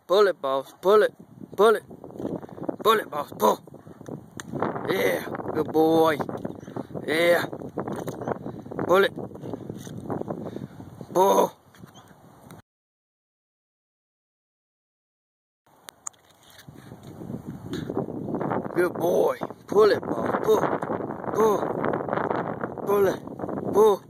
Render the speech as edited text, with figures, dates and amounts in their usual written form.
Pull it, boss. Pull it. Pull it. Pull it, boss. Pull. Yeah. Good boy. Yeah. Pull it. Pull. Good boy. Pull it, boss. Pull. Pull. Pull it. Pull.